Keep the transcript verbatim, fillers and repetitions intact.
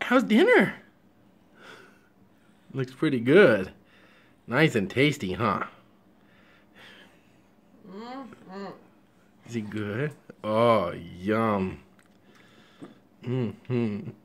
How's dinner? Looks pretty good. Nice and tasty, huh? Mm-hmm. Is he good? Oh, yum. Mm-hmm.